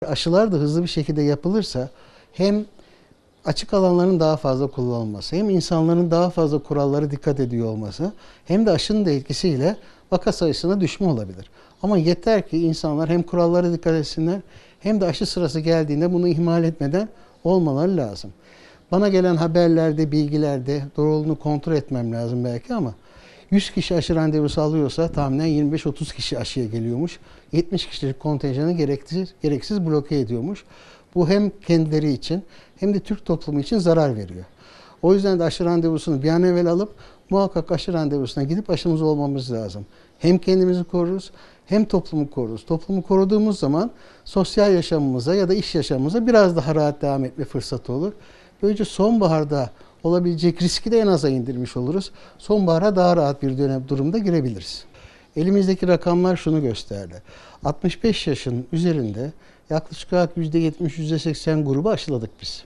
Aşılar da hızlı bir şekilde yapılırsa hem açık alanların daha fazla kullanılması, hem insanların daha fazla kurallara dikkat ediyor olması, hem de aşının da etkisiyle vaka sayısına düşme olabilir. Ama yeter ki insanlar hem kurallara dikkat etsinler, hem de aşı sırası geldiğinde bunu ihmal etmeden olmaları lazım. Bana gelen haberlerde, bilgilerde doğruluğunu kontrol etmem lazım belki ama 100 kişi aşı randevusu alıyorsa tahminen 25-30 kişi aşıya geliyormuş. 70 kişilik kontenjanı gereksiz bloke ediyormuş. Bu hem kendileri için hem de Türk toplumu için zarar veriyor. O yüzden de aşı randevusunu bir an evvel alıp muhakkak aşı randevusuna gidip aşımız olmamız lazım. Hem kendimizi koruruz hem toplumu koruruz. Toplumu koruduğumuz zaman sosyal yaşamımıza ya da iş yaşamımıza biraz daha rahat devam etme fırsatı olur. Böylece sonbaharda olabilecek riski de en aza indirmiş oluruz. Sonbahara daha rahat bir durumda girebiliriz. Elimizdeki rakamlar şunu gösterdi. 65 yaşın üzerinde yaklaşık olarak %70-%80 grubu aşıladık biz.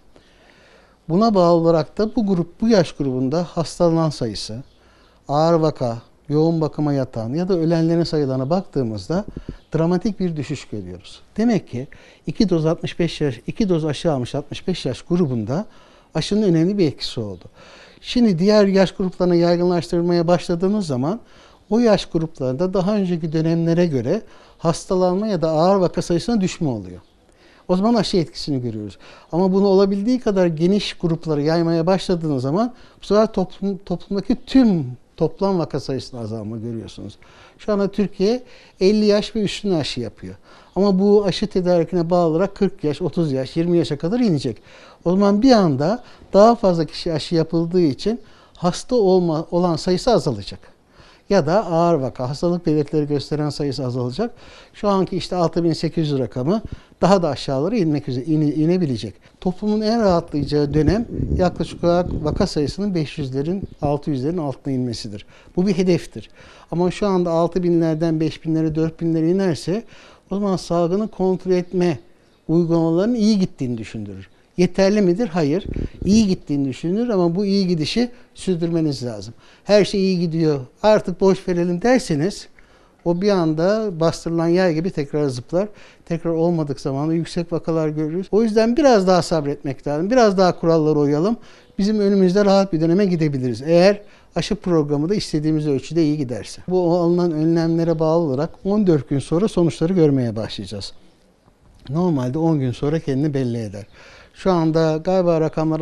Buna bağlı olarak da bu yaş grubunda hastalanan sayısı, ağır vaka, yoğun bakıma yatan ya da ölenlerin sayılarına baktığımızda dramatik bir düşüş görüyoruz. Demek ki 2 doz aşı almış 65 yaş grubunda aşının önemli bir etkisi oldu. Şimdi diğer yaş gruplarına yaygınlaştırmaya başladığımız zaman o yaş gruplarında daha önceki dönemlere göre hastalanma ya da ağır vaka sayısına düşme oluyor. O zaman aşı etkisini görüyoruz. Ama bunu olabildiği kadar geniş gruplara yaymaya başladığınız zaman bu sefer toplumdaki toplam vaka sayısında azalma görüyorsunuz. Şu anda Türkiye 50 yaş ve üstüne aşı yapıyor. Ama bu aşı tedarikine bağlı olarak 40 yaş, 30 yaş, 20 yaşa kadar inecek. O zaman bir anda daha fazla kişi aşı yapıldığı için hasta olan sayısı azalacak. Ya da ağır vaka, hastalık belirtileri gösteren sayısı azalacak. Şu anki işte 6800 rakamı daha da aşağılara inebilecek. Toplumun en rahatlayacağı dönem yaklaşık olarak vaka sayısının 500'lerin, 600'lerin altına inmesidir. Bu bir hedeftir. Ama şu anda 6000'lerden 5000'lere, 4000'lere inerse o zaman salgını kontrol etme uygulamalarının iyi gittiğini düşündürür. Yeterli midir? Hayır. İyi gittiğini düşünülür ama bu iyi gidişi sürdürmeniz lazım. Her şey iyi gidiyor, artık boş verelim derseniz o bir anda bastırılan yay gibi tekrar zıplar. Tekrar olmadık zamanında yüksek vakalar görürüz. O yüzden biraz daha sabretmek lazım. Biraz daha kurallara uyalım. Bizim önümüzde rahat bir döneme gidebiliriz. Eğer aşı programı da istediğimiz ölçüde iyi giderse. Bu alınan önlemlere bağlı olarak 14 gün sonra sonuçları görmeye başlayacağız. Normalde 10 gün sonra kendini belli eder. Şu anda galiba rakamlar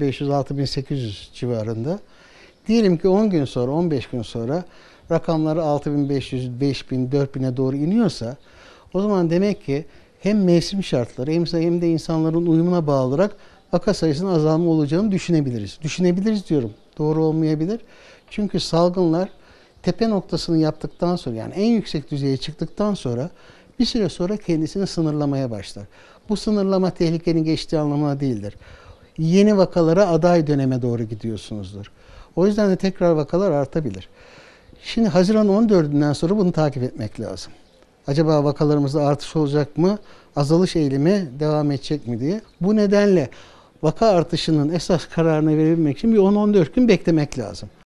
6500-6800 civarında. Diyelim ki 10 gün sonra, 15 gün sonra rakamları 6500, 5000, 4000'e doğru iniyorsa o zaman demek ki hem mevsim şartları hem de insanların uyumuna bağlı olarak vaka sayısının azalma olacağını düşünebiliriz. Düşünebiliriz diyorum. Doğru olmayabilir. Çünkü salgınlar tepe noktasını yaptıktan sonra yani en yüksek düzeye çıktıktan sonra bir süre sonra kendisini sınırlamaya başlar. Bu sınırlama tehlikenin geçtiği anlamına değildir. Yeni vakalara aday döneme doğru gidiyorsunuzdur. O yüzden de tekrar vakalar artabilir. Şimdi Haziran 14'ünden sonra bunu takip etmek lazım. Acaba vakalarımızda artış olacak mı? Azalış eğilimi devam edecek mi diye. Bu nedenle vaka artışının esas kararını verebilmek için bir 10-14 gün beklemek lazım.